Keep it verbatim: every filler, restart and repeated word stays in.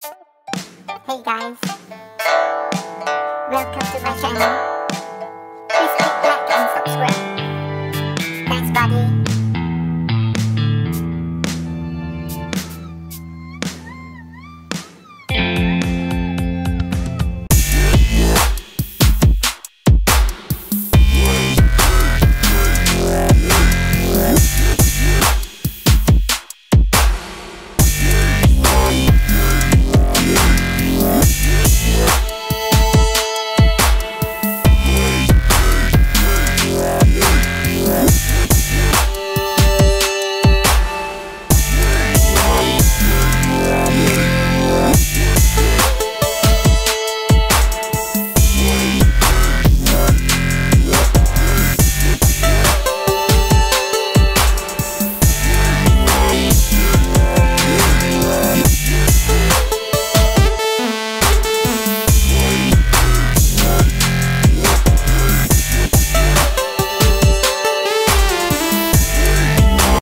Hey guys, welcome to my channel. Please click like and subscribe. Thanks buddy.